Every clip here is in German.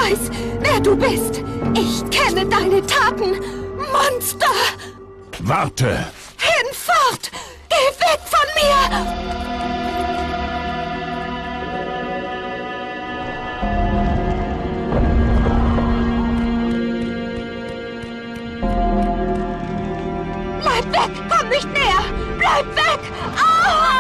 weiß, wer du bist. Ich kenne deine Taten. Monster! Warte! Hinfort! Geh weg von mir! Bleib weg! Komm nicht näher! Bleib weg! Aua!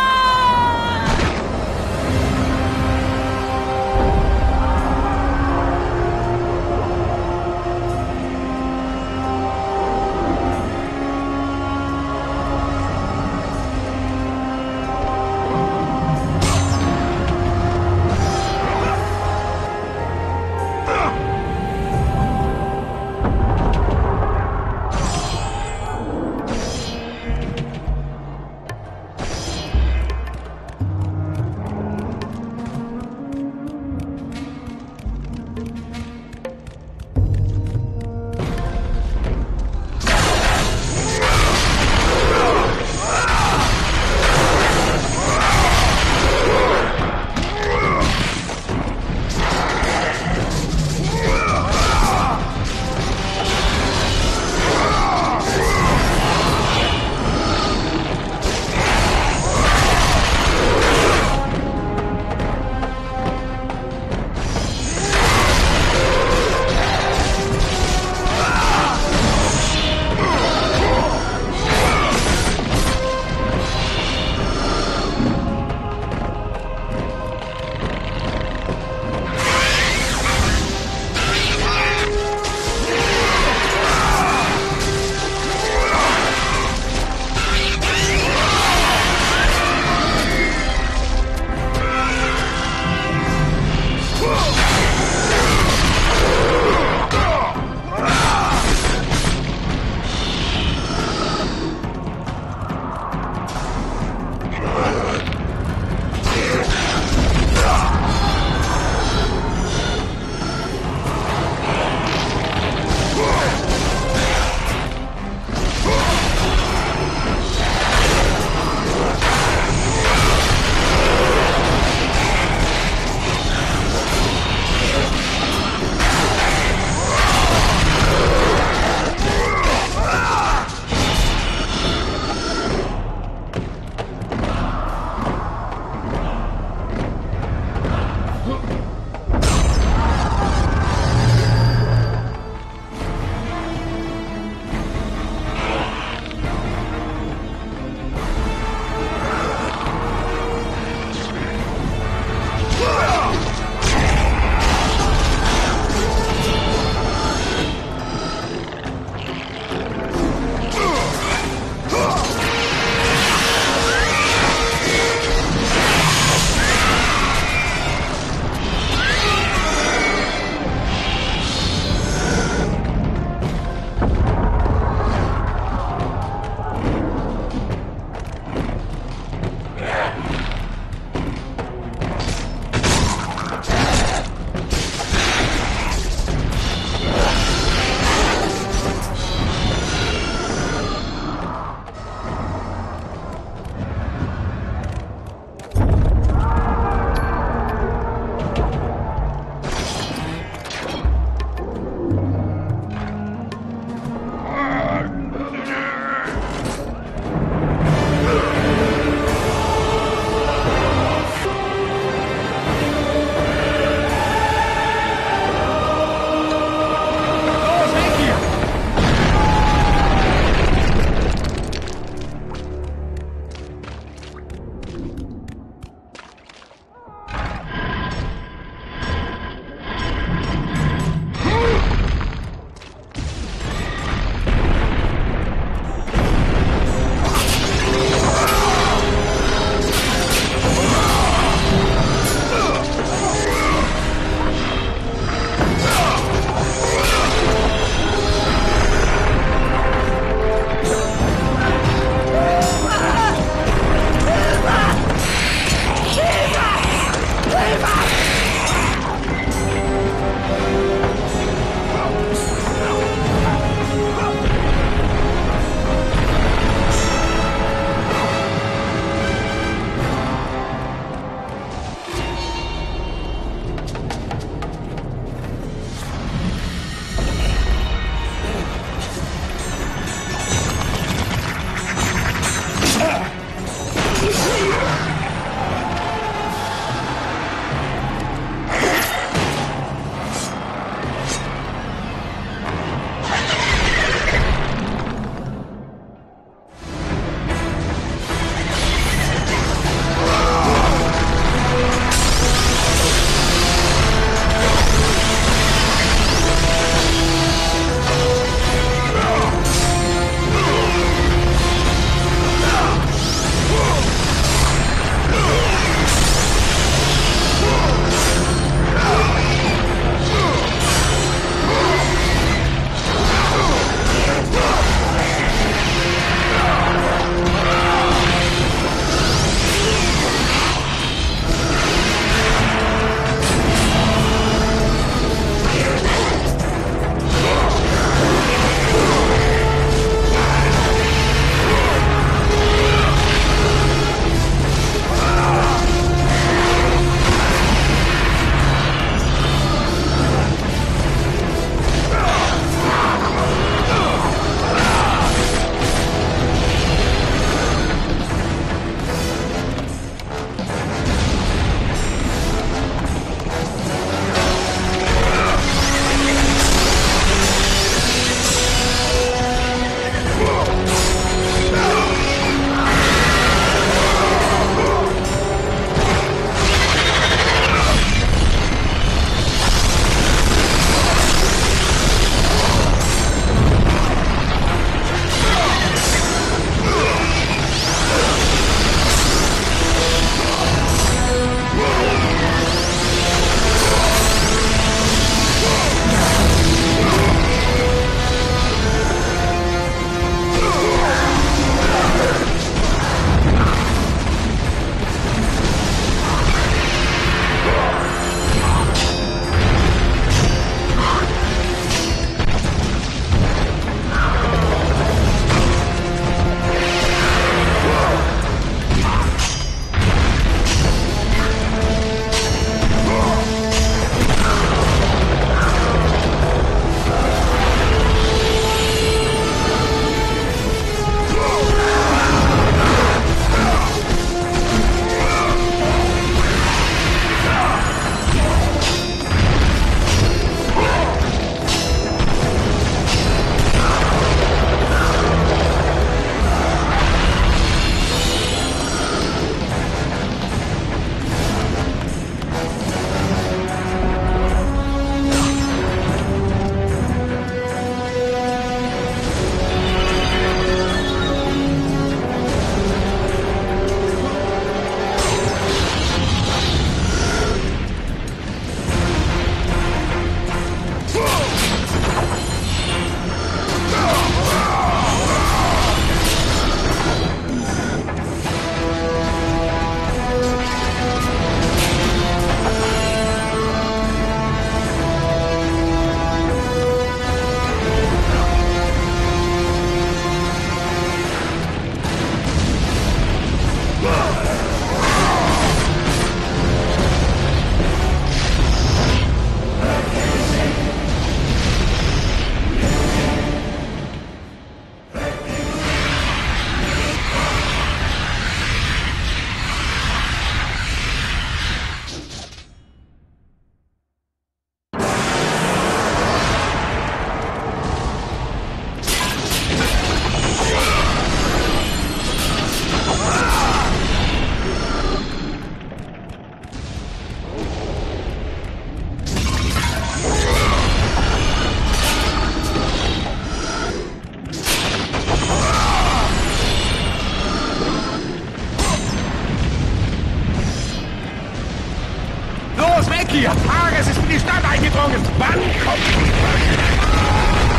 Weg hier! Ares ist in die Stadt eingedrungen! Wann kommt die Frage?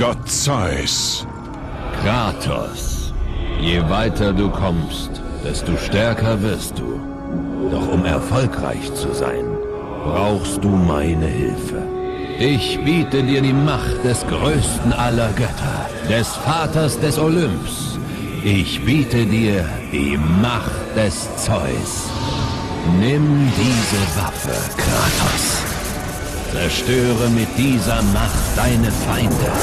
Gott Zeus. Kratos, je weiter du kommst, desto stärker wirst du. Doch um erfolgreich zu sein, brauchst du meine Hilfe. Ich biete dir die Macht des größten aller Götter, des Vaters des Olymps. Ich biete dir die Macht des Zeus. Nimm diese Waffe, Kratos. Zerstöre mit dieser Macht deine Feinde.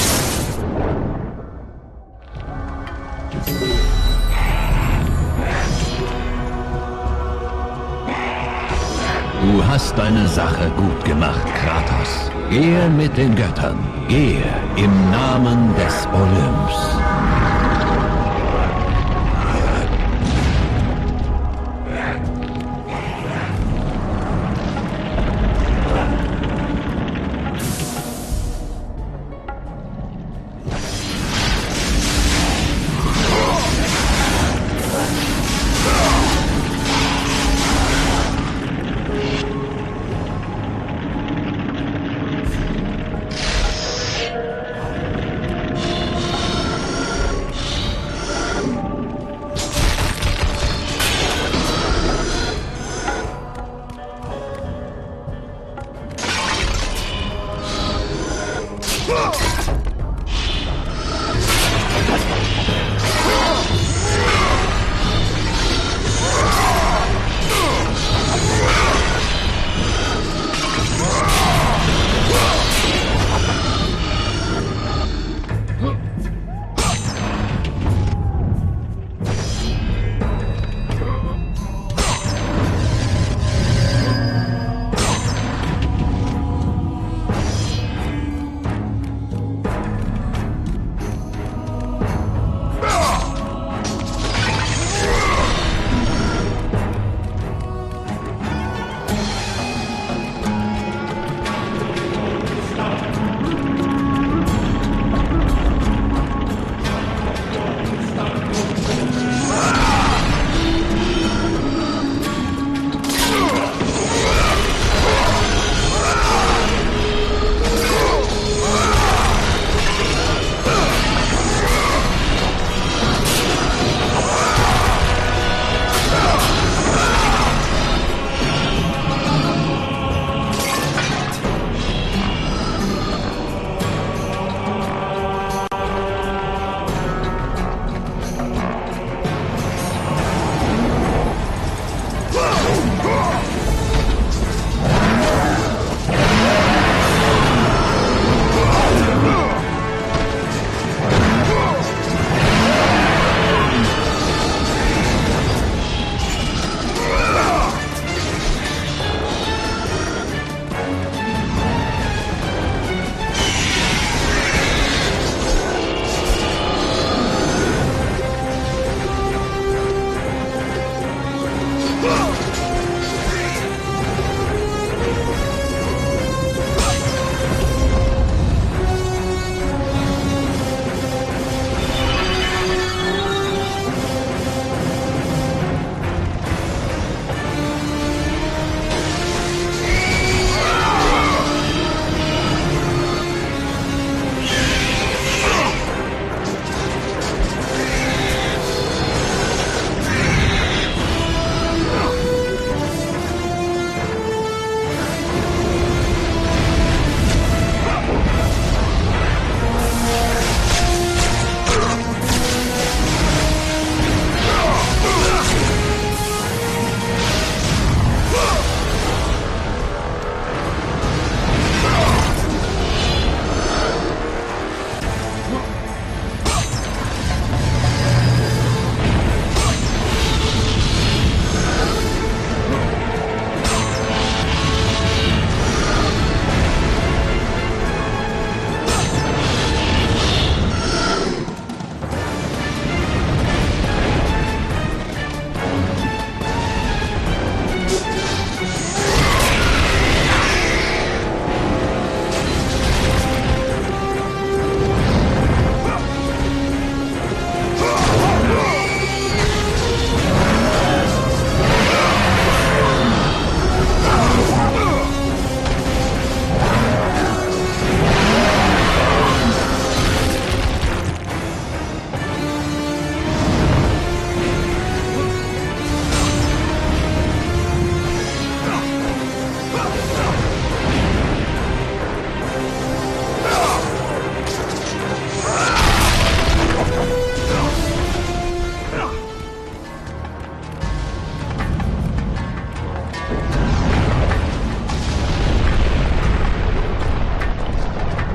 Du hast deine Sache gut gemacht, Kratos. Gehe mit den Göttern. Gehe im Namen des Olymps.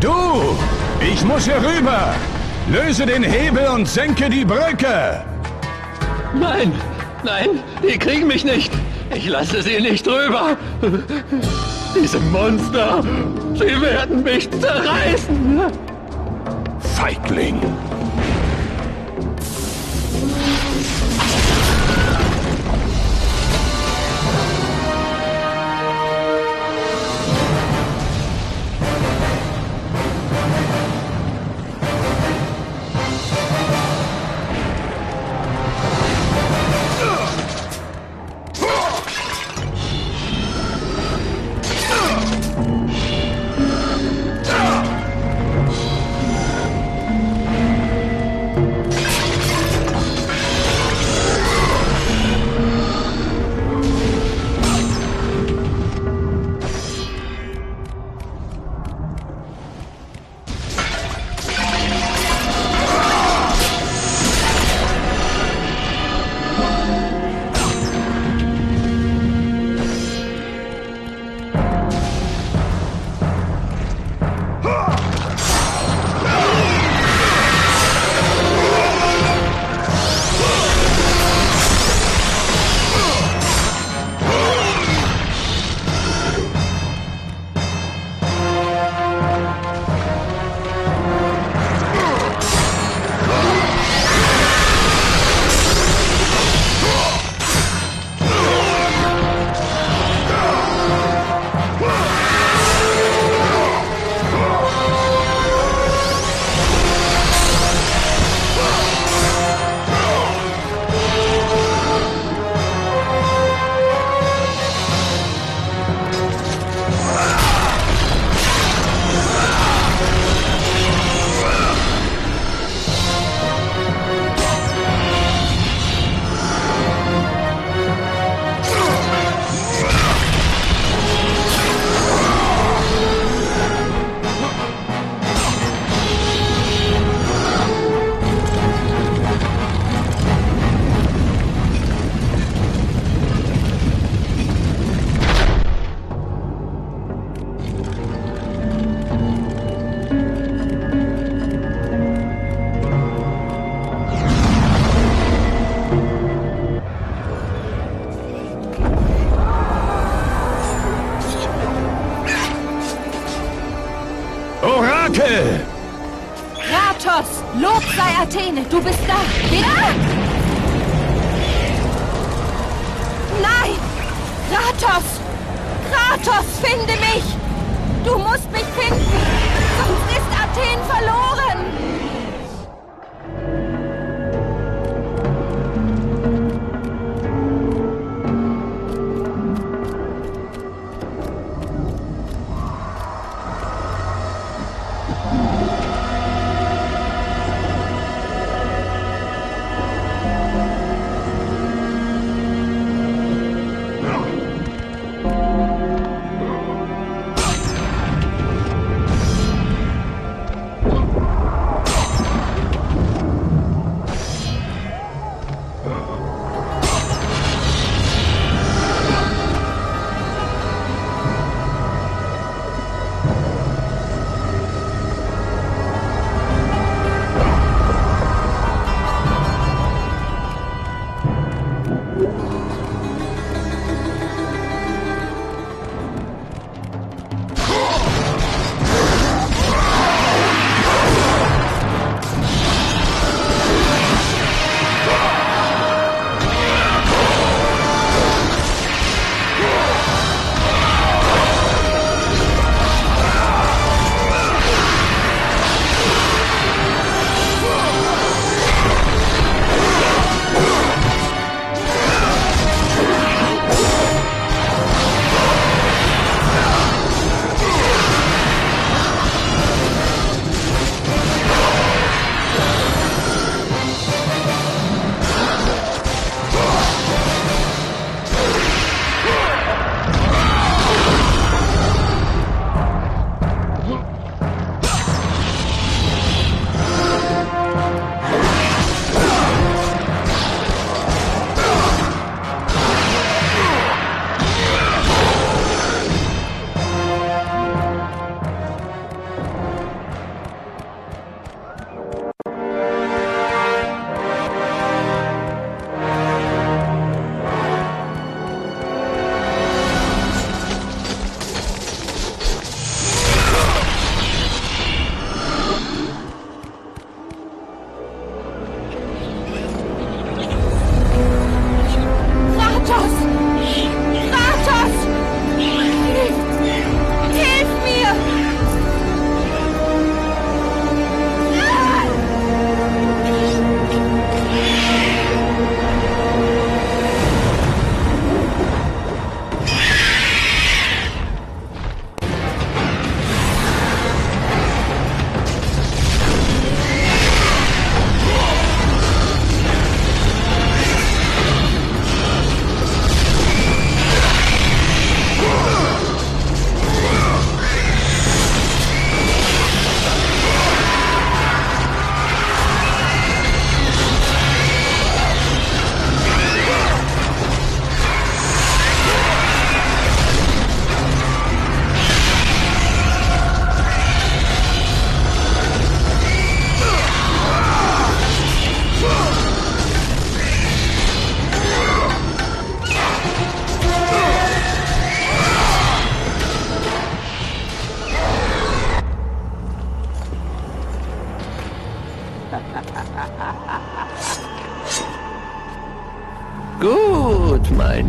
Du! Ich muss hier rüber! Löse den Hebel und senke die Brücke! Nein, nein, die kriegen mich nicht. Ich lasse sie nicht rüber. Diese Monster, sie werden mich zerreißen. Feigling! Kratos! Lob sei Athene! Du bist da! Ja! Nein! Kratos! Kratos, finde mich! Du musst mich finden! Sonst ist Athen verloren!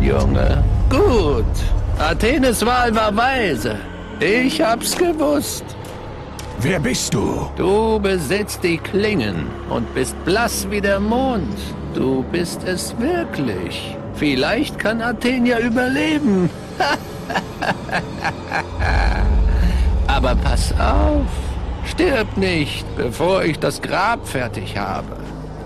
Junge. Gut. Athenes Wahl war weise. Ich hab's gewusst. Wer bist du? Du besitzt die Klingen und bist blass wie der Mond. Du bist es wirklich. Vielleicht kann Athen ja überleben. Aber pass auf. Stirb nicht, bevor ich das Grab fertig habe.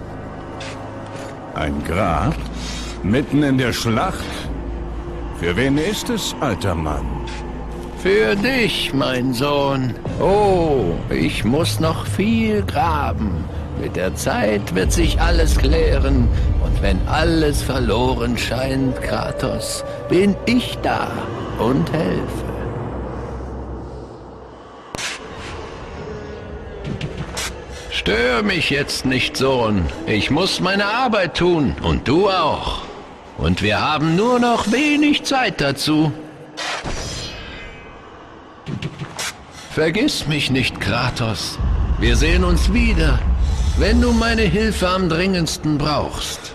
Ein Grab? Mitten in der Schlacht? Für wen ist es, alter Mann? Für dich, mein Sohn. Oh, ich muss noch viel graben. Mit der Zeit wird sich alles klären. Und wenn alles verloren scheint, Kratos, bin ich da und helfe. Stör mich jetzt nicht, Sohn. Ich muss meine Arbeit tun und du auch. Und wir haben nur noch wenig Zeit dazu. Vergiss mich nicht, Kratos. Wir sehen uns wieder, wenn du meine Hilfe am dringendsten brauchst.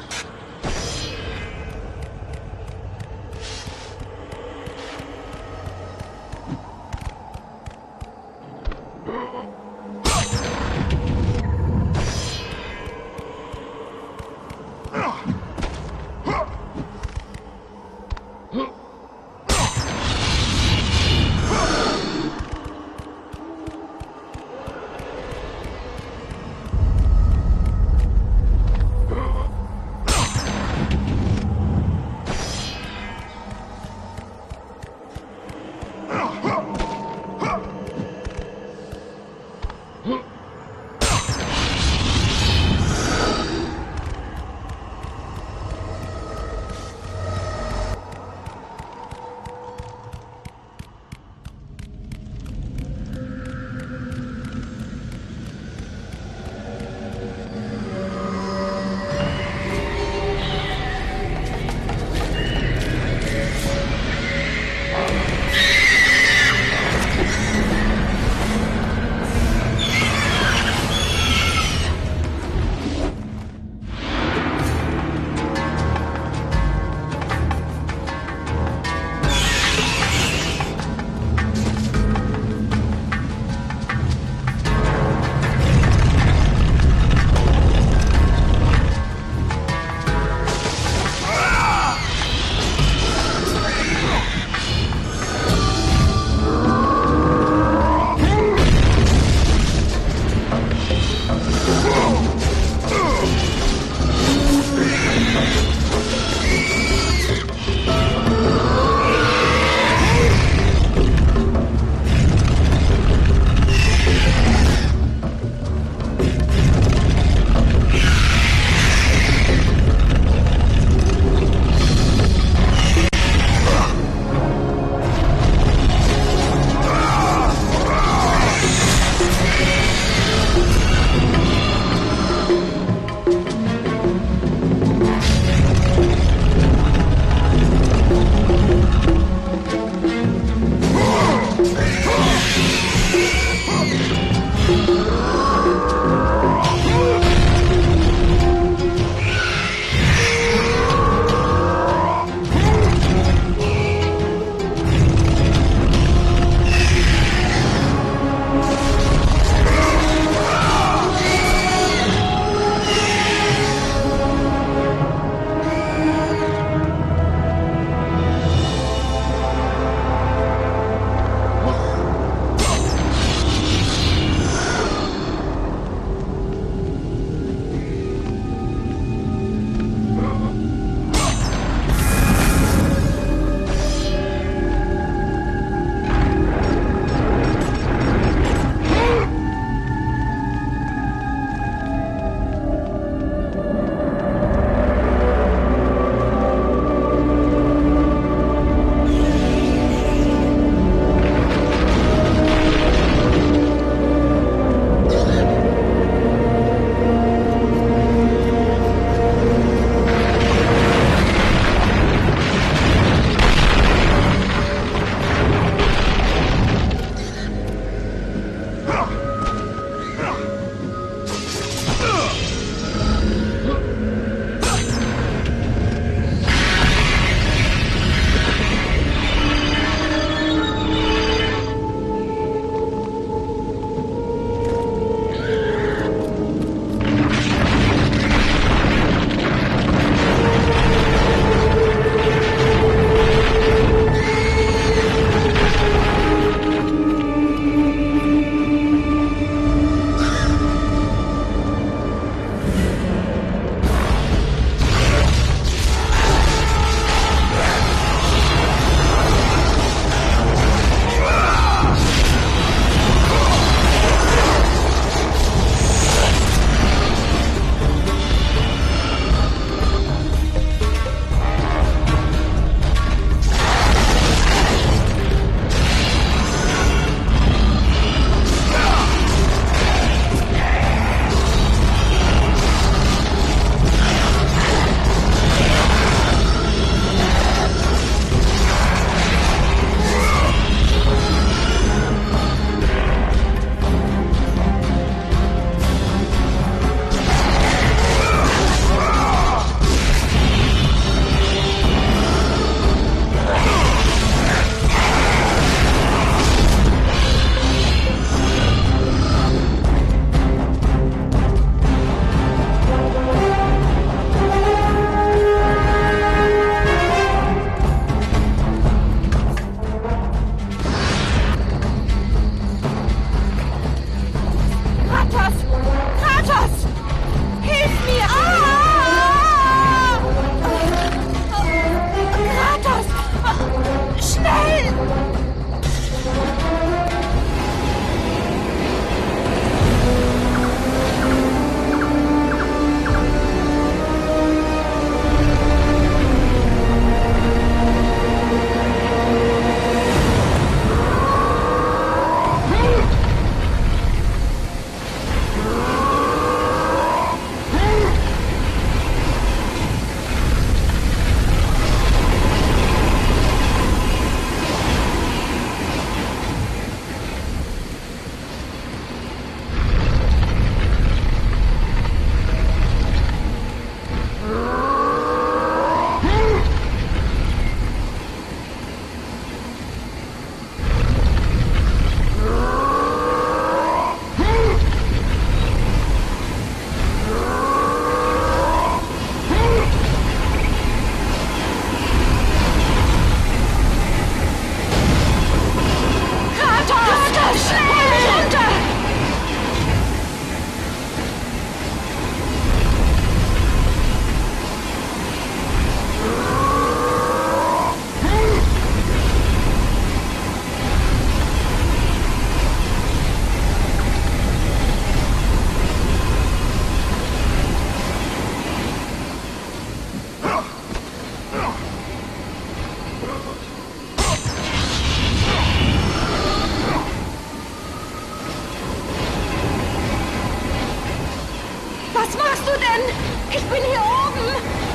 Ich bin hier oben!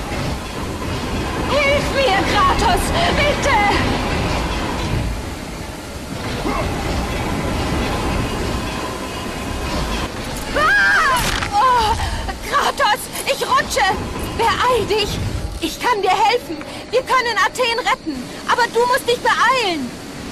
Hilf mir, Kratos! Bitte! Ah! Oh, Kratos, ich rutsche! Beeil dich! Ich kann dir helfen! Wir können Athen retten! Aber du musst dich beeilen!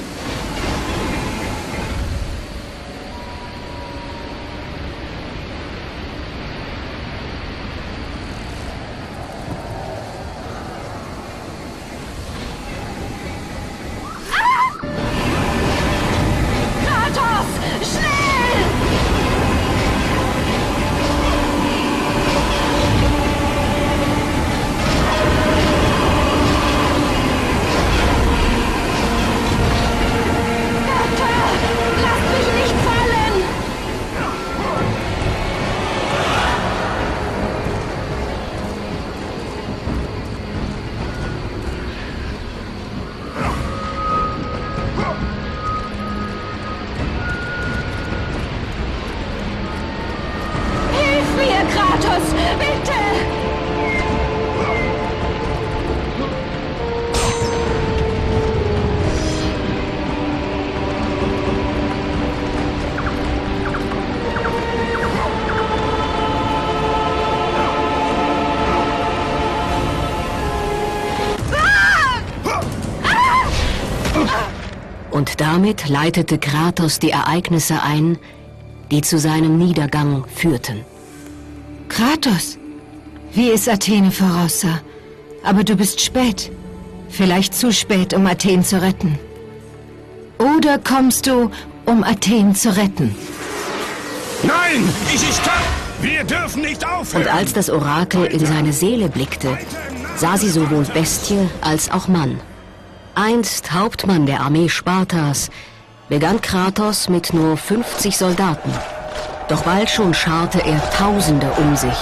Kratos, bitte! Und damit leitete Kratos die Ereignisse ein, die zu seinem Niedergang führten. Kratos, wie es Athene voraussah. Aber du bist spät. Vielleicht zu spät, um Athen zu retten. Oder kommst du, um Athen zu retten? Nein, ich kann... Wir dürfen nicht aufhören! Und als das Orakel in seine Seele blickte, sah sie sowohl Bestie als auch Mann. Einst Hauptmann der Armee Spartas, begann Kratos mit nur 50 Soldaten. Doch bald schon scharte er Tausende um sich.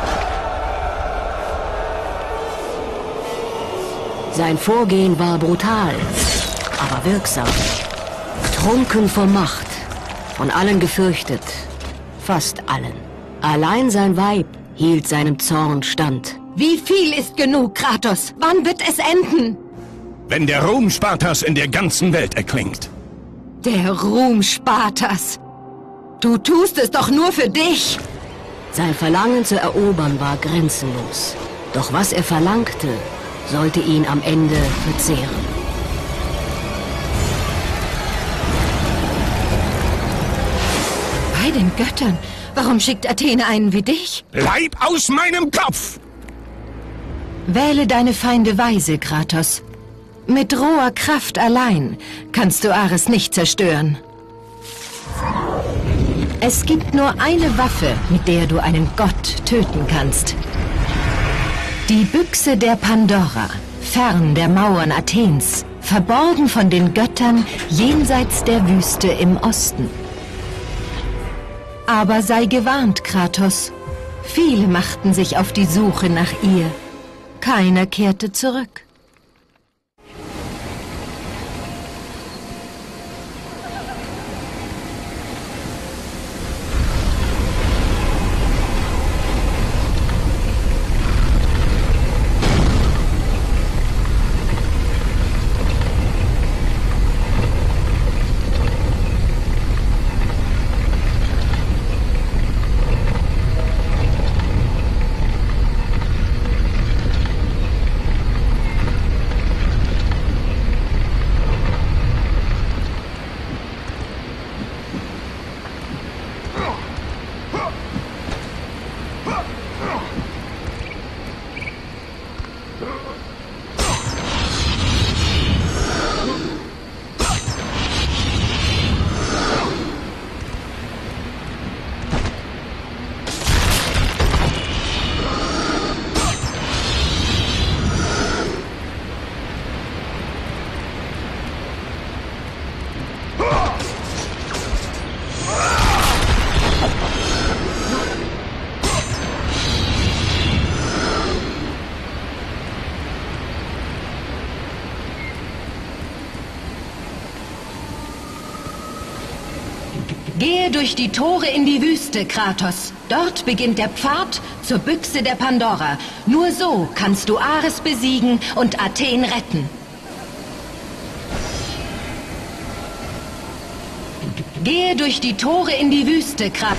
Sein Vorgehen war brutal, aber wirksam. Trunken vor Macht, von allen gefürchtet, fast allen. Allein sein Weib hielt seinem Zorn stand. Wie viel ist genug, Kratos? Wann wird es enden? Wenn der Ruhm Spartas in der ganzen Welt erklingt. Der Ruhm Spartas. Du tust es doch nur für dich. Sein Verlangen zu erobern war grenzenlos. Doch was er verlangte, sollte ihn am Ende verzehren. Bei den Göttern. Warum schickt Athene einen wie dich? Bleib aus meinem Kopf! Wähle deine Feinde weise, Kratos. Mit roher Kraft allein kannst du Ares nicht zerstören. Es gibt nur eine Waffe, mit der du einen Gott töten kannst. Die Büchse der Pandora, fern der Mauern Athens, verborgen von den Göttern jenseits der Wüste im Osten. Aber sei gewarnt, Kratos. Viele machten sich auf die Suche nach ihr. Keiner kehrte zurück. Gehe durch die Tore in die Wüste, Kratos. Dort beginnt der Pfad zur Büchse der Pandora. Nur so kannst du Ares besiegen und Athen retten. Gehe durch die Tore in die Wüste, Kratos.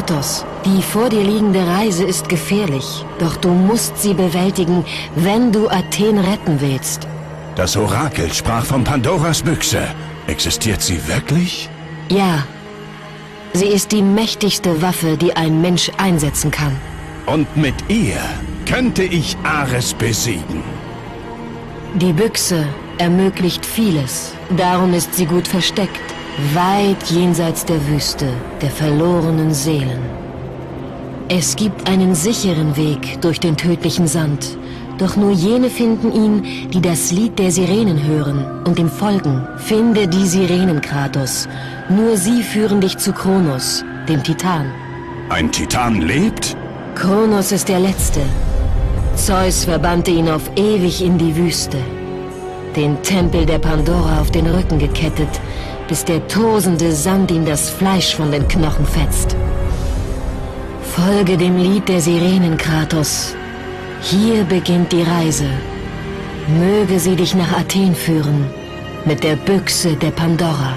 Kratos, die vor dir liegende Reise ist gefährlich, doch du musst sie bewältigen, wenn du Athen retten willst. Das Orakel sprach von Pandoras Büchse. Existiert sie wirklich? Ja, sie ist die mächtigste Waffe, die ein Mensch einsetzen kann. Und mit ihr könnte ich Ares besiegen. Die Büchse ermöglicht vieles, darum ist sie gut versteckt. Weit jenseits der Wüste, der verlorenen Seelen. Es gibt einen sicheren Weg durch den tödlichen Sand, doch nur jene finden ihn, die das Lied der Sirenen hören und ihm folgen. Finde die Sirenen, Kratos. Nur sie führen dich zu Kronos, dem Titan. Ein Titan lebt? Kronos ist der Letzte. Zeus verbannte ihn auf ewig in die Wüste. Den Tempel der Pandora auf den Rücken gekettet, bis der tosende Sand ihm das Fleisch von den Knochen fetzt. Folge dem Lied der Sirenen, Kratos. Hier beginnt die Reise. Möge sie dich nach Athen führen, mit der Büchse der Pandora.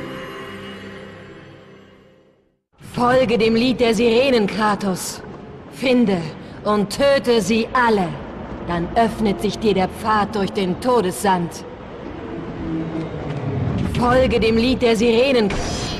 Folge dem Lied der Sirenen, Kratos. Finde und töte sie alle. Dann öffnet sich dir der Pfad durch den Todessand. Folge dem Lied der Sirenen.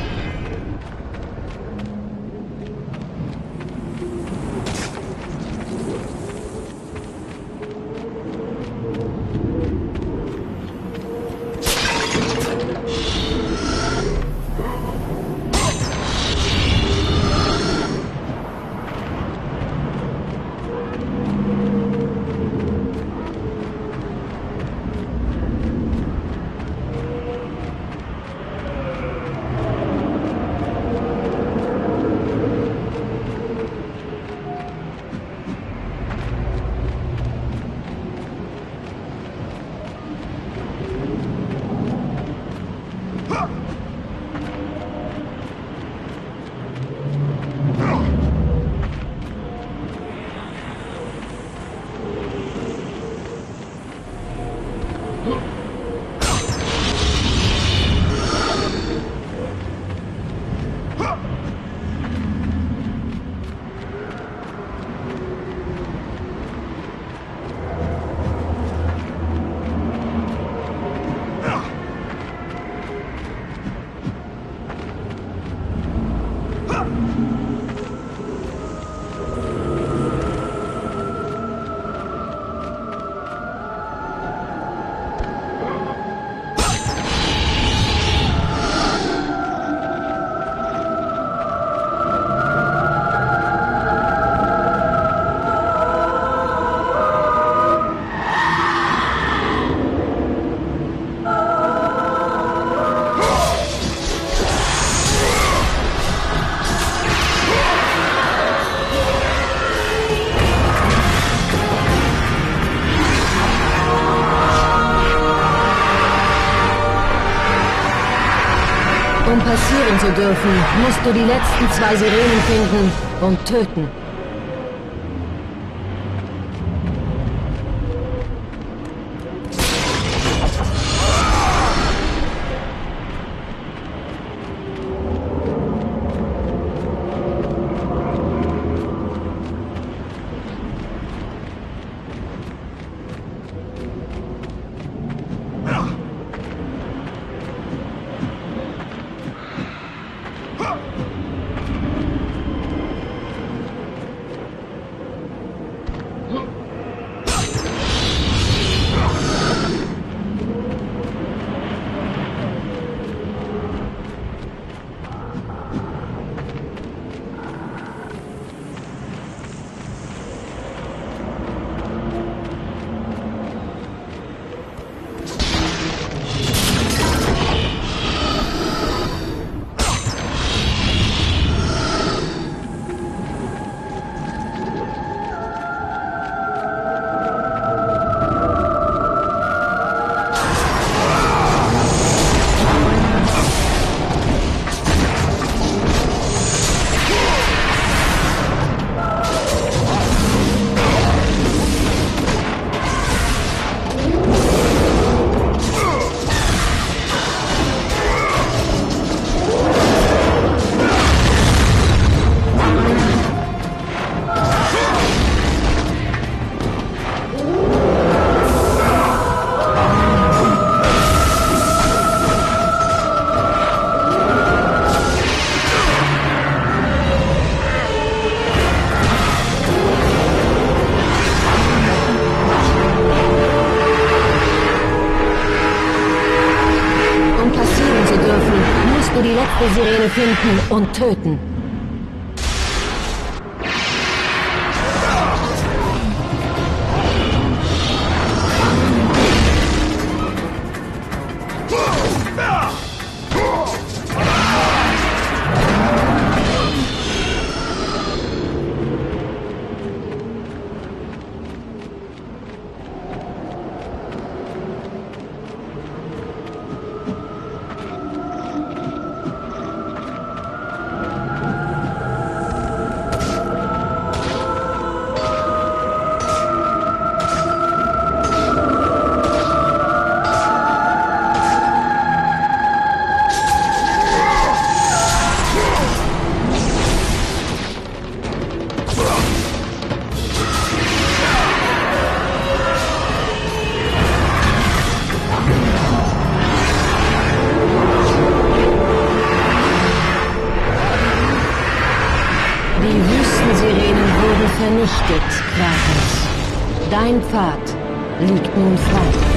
Um passieren zu dürfen, musst du die letzten 2 Sirenen finden und töten. nächste Sirene finden und töten. Vernichtet, Kratos. Dein Pfad liegt nun frei.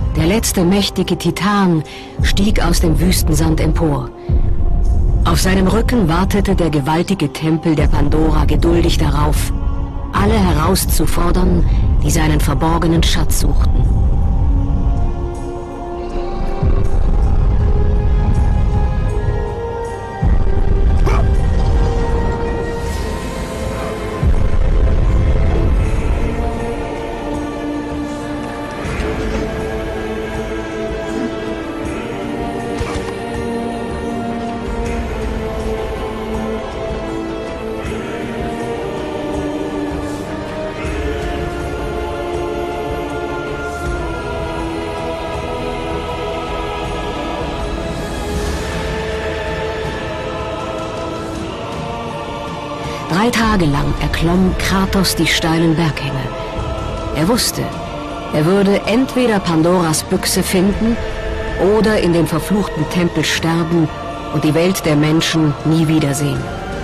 Der letzte mächtige Titan stieg aus dem Wüstensand empor. Auf seinem Rücken wartete der gewaltige Tempel der Pandora geduldig darauf, alle herauszufordern, die seinen verborgenen Schatz suchten. Drei Tage lang erklomm Kratos die steilen Berghänge. Er wusste, er würde entweder Pandoras Büchse finden oder in dem verfluchten Tempel sterben und die Welt der Menschen nie wiedersehen.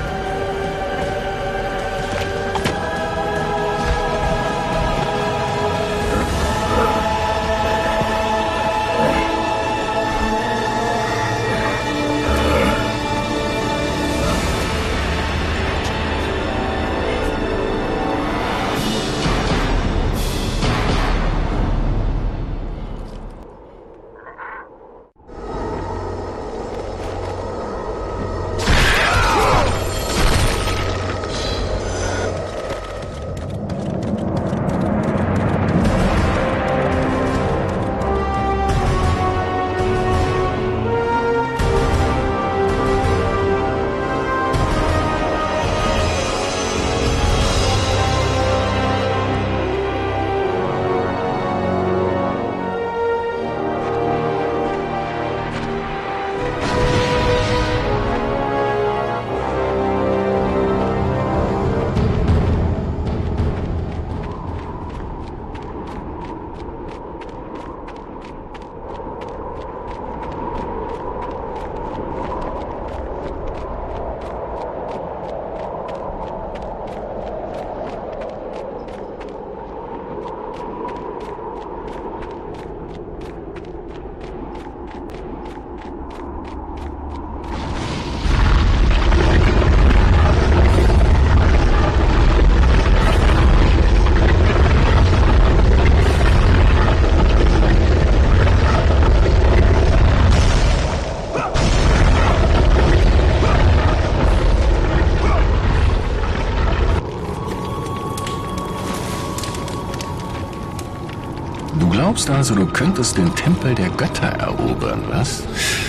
Du glaubst also, du könntest den Tempel der Götter erobern, was?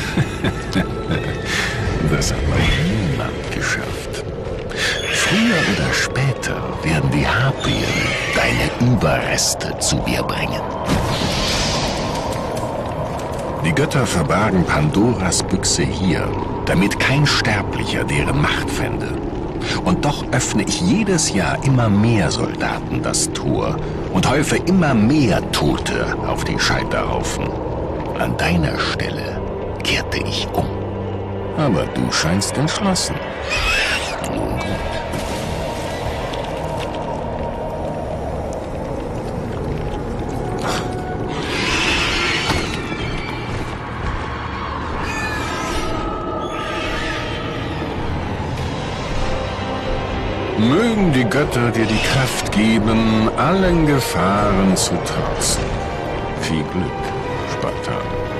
Das hat noch niemand geschafft. Früher oder später werden die Harpien deine Überreste zu mir bringen. Die Götter verbargen Pandoras Büchse hier, damit kein Sterblicher deren Macht fände. Und doch öffne ich jedes Jahr immer mehr Soldaten das Tor und häufe immer mehr Tote auf die Scheiterhaufen. An deiner Stelle kehrte ich um. Aber du scheinst entschlossen. Nun gut. Mögen die Götter dir die Kraft geben, allen Gefahren zu trotzen. Viel Glück, Spartaner.